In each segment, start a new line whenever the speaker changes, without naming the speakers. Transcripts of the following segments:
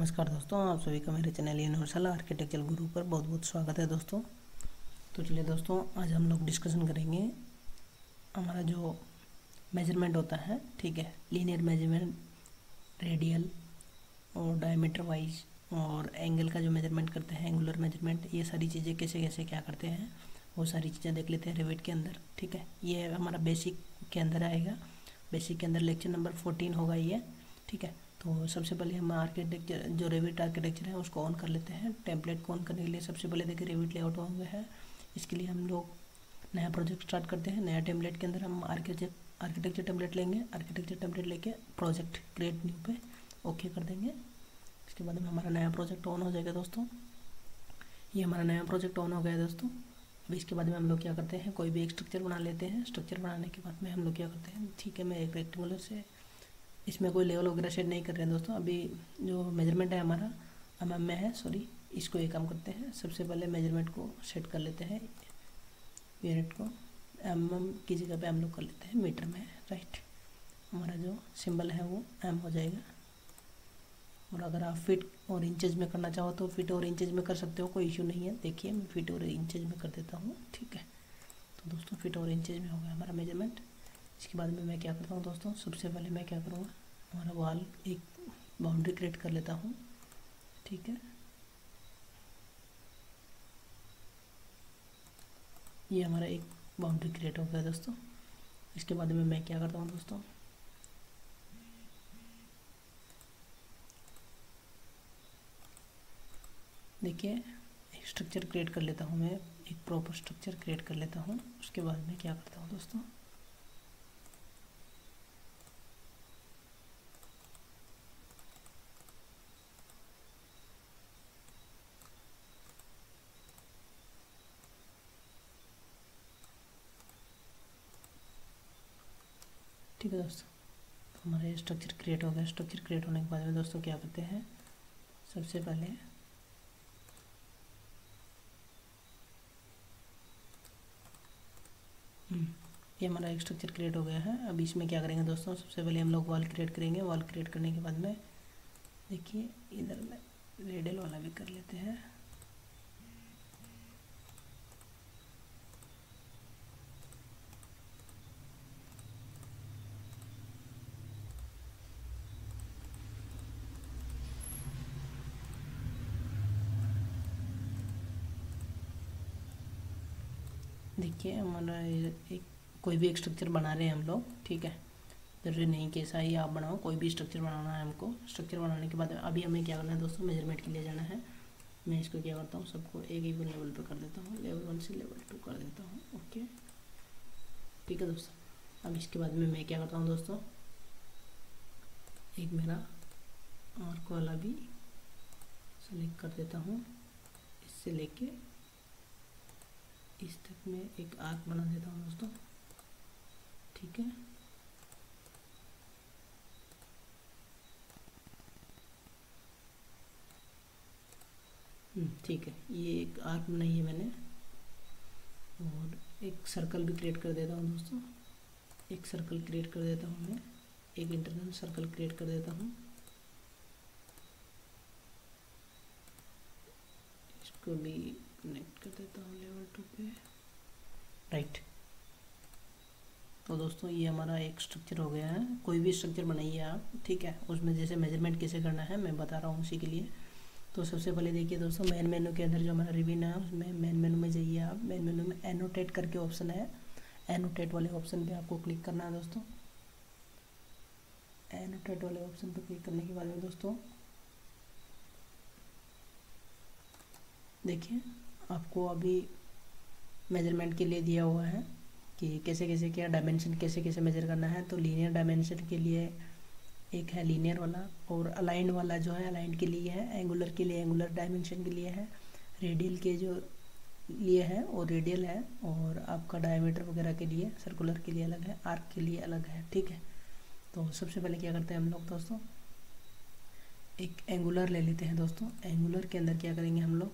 नमस्कार दोस्तों, आप सभी का मेरे चैनल यूनिवर्सल आर्किटेक्चर गुरु पर बहुत बहुत स्वागत है दोस्तों। तो चलिए दोस्तों, आज हम लोग डिस्कशन करेंगे हमारा जो मेजरमेंट होता है, ठीक है, लीनियर मेजरमेंट, रेडियल और डायमीटर वाइज और एंगल का जो मेजरमेंट करते हैं, एंगुलर मेजरमेंट, ये सारी चीज़ें कैसे कैसे क्या करते हैं वो सारी चीज़ें देख लेते हैं रिविट के अंदर। ठीक है, ये हमारा बेसिक के अंदर आएगा। बेसिक के अंदर लेक्चर नंबर 14 होगा ये। ठीक है, तो सबसे पहले हम आर्किटेक्चर जो रेविट आर्किटेक्चर है उसको ऑन कर लेते हैं। टेम्पलेट को ऑन करने के लिए सबसे पहले देखिए रेविट लेआउट ऑन हुआ है। इसके लिए हम लोग नया प्रोजेक्ट स्टार्ट करते हैं। नया टेम्पलेट के अंदर हम आर्किटेक्चर टेम्पलेट लेंगे। आर्किटेक्चर टेम्पलेट लेके प्रोजेक्ट क्रिएट न्यू पे ओके कर देंगे। इसके बाद में हमारा नया प्रोजेक्ट ऑन हो जाएगा दोस्तों। ये हमारा नया प्रोजेक्ट ऑन हो गया दोस्तों। अब इसके बाद में हम लोग क्या करते हैं, कोई भी एक स्ट्रक्चर बना लेते हैं। स्ट्रक्चर बनाने के बाद में हम लोग क्या करते हैं, ठीक है, मैं एक रेक्टेंगुलर से, इसमें कोई लेवल वगैरह सेट नहीं कर रहे हैं दोस्तों। अभी जो मेजरमेंट है हमारा mm में है, सॉरी, इसको एक काम करते हैं, सबसे पहले मेजरमेंट को सेट कर लेते हैं। यूनिट को mm की जगह पे हम लोग कर लेते हैं मीटर में, राइट। हमारा जो सिंबल है वो m हो जाएगा। और अगर आप फिट और इंचेज में करना चाहो तो फिट और इंचेज में कर सकते हो, कोई इशू नहीं है। देखिए मैं फिट और इंचेज में कर देता हूँ, ठीक है। तो दोस्तों फिट और इंचेज में हो गया हमारा मेजरमेंट। इसके बाद में मैं क्या करता हूँ दोस्तों, सबसे पहले मैं क्या करूँगा, हमारा वॉल एक बाउंड्री क्रिएट कर लेता हूँ, ठीक है। ये हमारा एक बाउंड्री क्रिएट हो गया दोस्तों। इसके बाद में मैं क्या करता हूँ दोस्तों, देखिए एक स्ट्रक्चर क्रिएट कर लेता हूँ मैं, एक प्रॉपर स्ट्रक्चर क्रिएट कर लेता हूँ। उसके बाद में क्या करता हूँ दोस्तों, ठीक है दोस्तों। तो हमारा ये स्ट्रक्चर क्रिएट हो गया। स्ट्रक्चर क्रिएट होने के बाद में दोस्तों क्या करते हैं, सबसे पहले ये हमारा एक स्ट्रक्चर क्रिएट हो गया है। अब इसमें क्या करेंगे दोस्तों, सबसे पहले हम लोग वॉल क्रिएट करेंगे। वॉल क्रिएट करने के बाद में देखिए इधर में रेडियल वाला भी कर लेते हैं। देखिए हमारा एक कोई भी एक स्ट्रक्चर बना रहे हैं हम लोग, ठीक है। जरूरी नहीं कि ऐसा ही आप बनाओ, कोई भी स्ट्रक्चर बनाना है हमको। स्ट्रक्चर बनाने के बाद अभी हमें क्या करना है दोस्तों, मेजरमेंट के लिए जाना है। मैं इसको क्या करता हूँ, सबको एक इवन लेवल पे कर देता हूँ, लेवल 1 से लेवल 2 कर देता हूँ, ओके, ठीक है दोस्तों। अब इसके बाद में मैं क्या करता हूँ दोस्तों, एक मेरा आर्क वाला भी सेलेक्ट कर देता हूँ। इससे लेके इस तक में एक आर्क बना देता हूँ दोस्तों, ठीक है। ठीक है, ये एक आर्क बनाई है मैंने। और एक सर्कल भी क्रिएट कर देता हूँ दोस्तों। एक सर्कल क्रिएट कर देता हूँ मैं, एक इंटरनल सर्कल क्रिएट कर देता हूँ। इसको भी कनेक्ट कर देता हूँ लेवल 2 पे, राइट। तो दोस्तों ये हमारा एक स्ट्रक्चर हो गया है। कोई भी स्ट्रक्चर बनाइए आप, ठीक है, उसमें जैसे मेजरमेंट कैसे करना है मैं बता रहा हूँ उसी के लिए। तो सबसे पहले देखिए दोस्तों, मेन मेनू के अंदर जो हमारा रिविन है उसमें मेन मेनू में जाइए आप। मेन मेनू में एनोटेट करके ऑप्शन है, एनोटेट वाले ऑप्शन पे आपको क्लिक करना है दोस्तों। एनोटेट वाले ऑप्शन पे क्लिक करने के बाद में दोस्तों देखिए आपको अभी मेजरमेंट के लिए दिया हुआ है कि कैसे कैसे क्या डायमेंशन कैसे कैसे मेजर करना है। तो लीनियर डायमेंशन के लिए एक है लीनियर वाला, और अलाइंड वाला जो है अलाइंड के लिए है, एंगुलर के लिए एंगुलर डायमेंशन के लिए है, रेडियल के जो लिए है और रेडियल है, और आपका डायमीटर वगैरह के लिए सर्कुलर के लिए अलग है, आर्क के लिए अलग है, ठीक है। तो सबसे पहले क्या करते हैं हम लोग दोस्तों, एक एंगुलर ले लेते हैं दोस्तों। एंगुलर के अंदर क्या करेंगे हम लोग,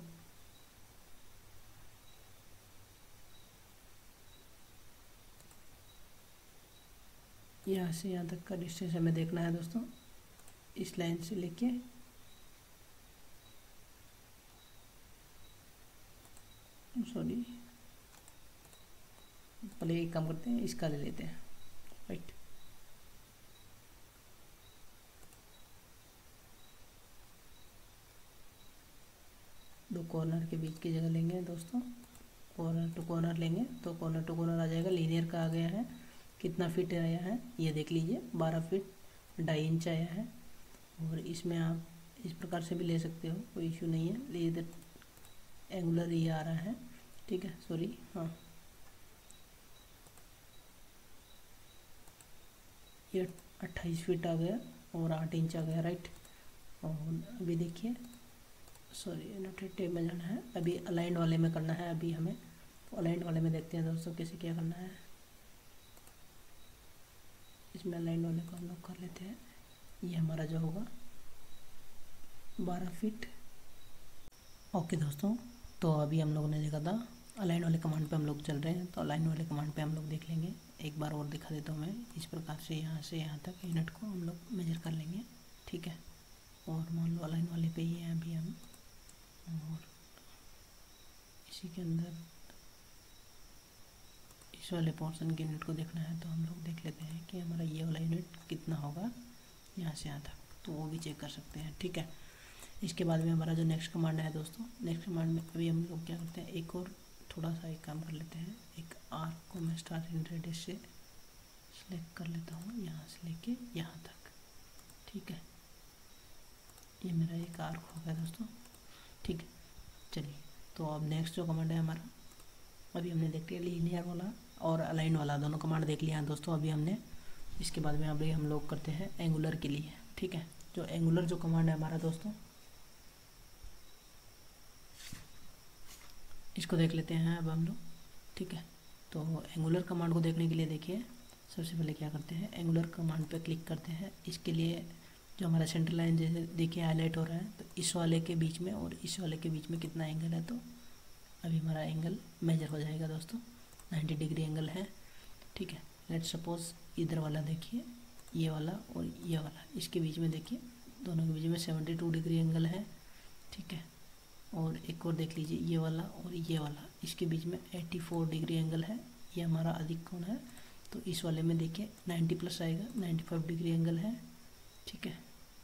यहाँ से यहाँ तक का डिस्टेंस हमें देखना है दोस्तों। इस लाइन से लेके सॉरी, पहले एक काम करते हैं, इसका ले लेते हैं, राइट। दो कॉर्नर के बीच की जगह लेंगे दोस्तों, कॉर्नर टू कॉर्नर लेंगे तो कॉर्नर टू कॉर्नर आ जाएगा। लीनियर का आ गया है, कितना फीट आया है ये देख लीजिए, 12 फीट 2.5 इंच आया है। और इसमें आप इस प्रकार से भी ले सकते हो, कोई इशू नहीं है। ये इधर एंगुलर ये आ रहा है, ठीक है, सॉरी, हाँ ये 28 फीट आ गया और 8 इंच आ गया, राइट। और अभी देखिए, सॉरी नोटेड टेप में जाना है, अभी अलाइंड वाले में करना है अभी हमें। तो अलाइंड वाले में देखते हैं दोस्तों कैसे क्या करना है। इसमें अलाइंड वाले को हम लोग कर लेते हैं। ये हमारा जो होगा 12 फीट। ओके दोस्तों, तो अभी हम लोगों ने देखा था अलाइन वाले कमांड पे हम लोग चल रहे हैं। तो अलाइन वाले कमांड पे हम लोग देख लेंगे, एक बार और दिखा देता हूँ मैं। इस प्रकार से यहाँ तक यूनिट को हम लोग मेजर कर लेंगे, ठीक है। और मान लो अलाइन वाले पे ही है अभी हम, और इसी के अंदर इस वाले पोर्शन के यूनिट को देखना है। तो हम लोग देख लेते हैं कि हमारा ये वाला यूनिट कितना होगा यहाँ से यहाँ तक, तो वो भी चेक कर सकते हैं, ठीक है। इसके बाद में हमारा जो नेक्स्ट कमांड है दोस्तों, नेक्स्ट कमांड में अभी हम लोग क्या करते हैं, एक और थोड़ा सा एक काम कर लेते हैं। एक आर्क को मैं स्टार्टिंग रेडियस से सिलेक्ट कर लेता हूँ, यहाँ से लेके यहाँ तक, ठीक है। ये मेरा एक आर्क हो गया दोस्तों, ठीक है। चलिए, तो अब नेक्स्ट जो कमांड है हमारा, अभी हमने देख लिया लीनियर वाला और अलाइन वाला, दोनों कमांड देख लिया है दोस्तों अभी हमने। इसके बाद में अभी हम लोग करते हैं एंगुलर के लिए, ठीक है। जो एंगुलर जो कमांड है हमारा दोस्तों, इसको देख लेते हैं अब हम लोग, ठीक है। तो एंगुलर कमांड को देखने के लिए देखिए, सबसे पहले क्या करते हैं, एंगुलर कमांड पे क्लिक करते हैं। इसके लिए जो हमारा सेंटर लाइन जैसे देखिए हाईलाइट हो रहा है, तो इस वाले के बीच में और इस वाले के बीच में कितना एंगल है, तो अभी हमारा एंगल मेजर हो जाएगा दोस्तों, 90 डिग्री एंगल है, ठीक है। लेट्स सपोज इधर वाला देखिए, ये वाला और ये वाला, इसके बीच में देखिए, दोनों के बीच में 72 डिग्री एंगल है, ठीक है। और एक और देख लीजिए, ये वाला और ये वाला, इसके बीच में 84 डिग्री एंगल है, ये हमारा अधिक कोण है। तो इस वाले में देखिए 90 प्लस आएगा, 95 डिग्री एंगल है, ठीक है।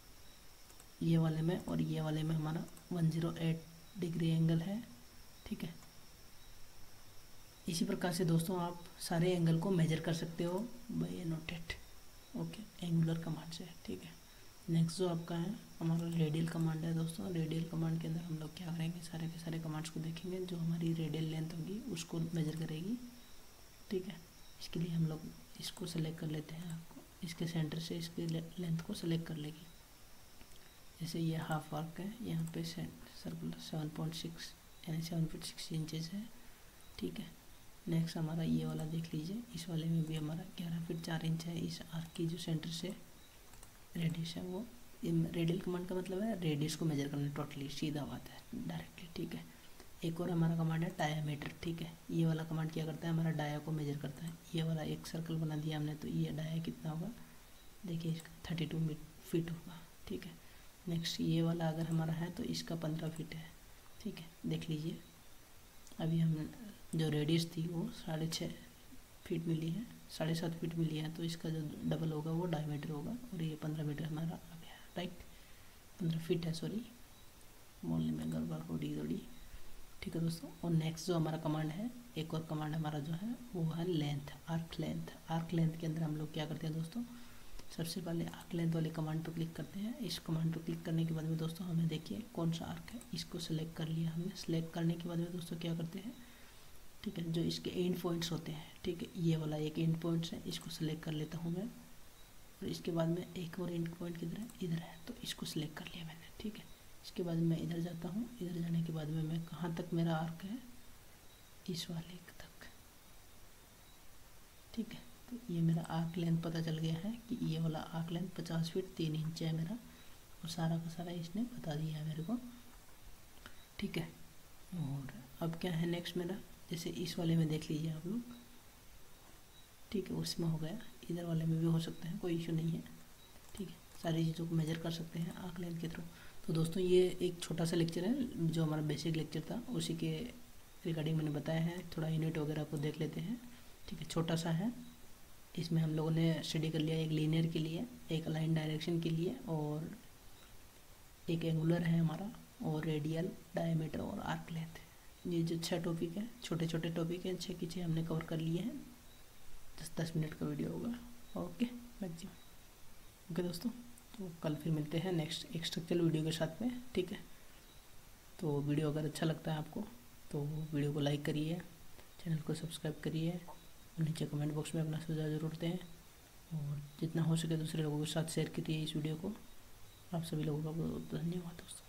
ये वाले में और ये वाले में हमारा 108 डिग्री एंगल है, ठीक है। इसी प्रकार से दोस्तों आप सारे एंगल को मेजर कर सकते हो by noted, okay, angular command से, ठीक है। नेक्स्ट जो आपका है हमारा रेडियल कमांड है दोस्तों। रेडियल कमांड के अंदर हम लोग क्या करेंगे, सारे के सारे कमांड्स को देखेंगे, जो हमारी रेडियल लेंथ होगी उसको मेजर करेगी, ठीक है। इसके लिए हम लोग इसको सेलेक्ट कर लेते हैं, आपको इसके सेंटर से इसकी लेंथ को सेलेक्ट कर लेगी। जैसे ये हाफ आर्क है, यहाँ पे सर्कुलर 7.6 यानी 7 फीट 6 इंचेस है, ठीक है। नेक्स्ट हमारा ये वाला देख लीजिए, इस वाले में भी हमारा 11 फीट 4 इंच है। इस आर्क की जो सेंटर से रेडियस है वो, रेडियल कमांड का मतलब है रेडियस को मेजर करना, टोटली सीधा बात है, डायरेक्टली, ठीक है। एक और हमारा कमांड है डायामीटर, ठीक है। ये वाला कमांड क्या करता है, हमारा डाया को मेजर करता है। ये वाला एक सर्कल बना दिया हमने, तो ये डाया कितना होगा, देखिए इसका 32 फीट होगा, ठीक है। नेक्स्ट ये वाला अगर हमारा है तो इसका 15 फीट है, ठीक है। देख लीजिए अभी हम जो रेडियस थी वो 6.5 फीट मिली है, 7.5 फीट मिली है, तो इसका जो डबल होगा वो डायमीटर होगा, और ये 15 मीटर हमारा आ गया, राइट। 15 फीट है, सॉरी बोलने में गड़बड़ हो रही थोड़ी, ठीक है दोस्तों। और नेक्स्ट जो हमारा कमांड है, एक और कमांड हमारा जो है वो है length, arc length. Arc length के अंदर हम लोग क्या करते हैं दोस्तों, सबसे पहले आर्क लेंथ वाले कमांड पर क्लिक करते हैं। इस कमांड पर क्लिक करने के बाद में दोस्तों हमें देखिए कौन सा आर्क है, इसको सेलेक्ट कर लिया हमने। सेलेक्ट करने के बाद में दोस्तों क्या करते हैं, ठीक है, जो इसके एंड पॉइंट्स होते हैं, ठीक है, ये वाला एक एंड पॉइंट्स है, इसको सेलेक्ट कर लेता हूँ मैं। और इसके बाद में एक और एंड पॉइंट किधर है, इधर है, तो इसको सिलेक्ट कर लिया मैंने, ठीक है। इसके बाद मैं इधर जाता हूँ, इधर जाने के बाद में मैं कहाँ तक मेरा आर्क है, इस वाले तक, ठीक है। तो ये मेरा आर्क लेंथ पता चल गया है कि ये वाला आर्क लेंथ 50 फीट 3 इंच है मेरा, और सारा का सारा इसने बता दिया है मेरे को, ठीक है। और अब क्या है नेक्स्ट मेरा, जैसे इस वाले में देख लीजिए आप लोग, ठीक है, उसमें हो गया, इधर वाले में भी हो सकता है, कोई इशू नहीं है, ठीक है। सारी चीज़ों को मेजर कर सकते हैं आर्क लेंथ के थ्रू। तो दोस्तों ये एक छोटा सा लेक्चर है जो हमारा बेसिक लेक्चर था, उसी के रिगार्डिंग मैंने बताया है। थोड़ा यूनिट वगैरह को देख लेते हैं, ठीक है। छोटा सा है, इसमें हम लोगों ने स्टडी कर लिया एक लीनियर के लिए, एक अलाइन डायरेक्शन के लिए, और एक एंगुलर है हमारा, और रेडियल, डायमीटर और आर्क लेंथ। ये जो 6 टॉपिक है, छोटे छोटे टॉपिक हैं, 6 की 6 हमने कवर कर लिए हैं। 10-10 मिनट का वीडियो होगा, ओके मैक्सिमम। ओके दोस्तों, तो कल फिर मिलते हैं नेक्स्ट एक स्ट्रक्चरल वीडियो के साथ में, ठीक है। तो वीडियो अगर अच्छा लगता है आपको तो वीडियो को लाइक करिए, चैनल को सब्सक्राइब करिए, और नीचे कमेंट बॉक्स में अपना सुझाव ज़रूर दें, और जितना हो सके दूसरे लोगों के साथ शेयर करिए इस वीडियो को। आप सभी लोगों का बहुत बहुत धन्यवाद दोस्तों।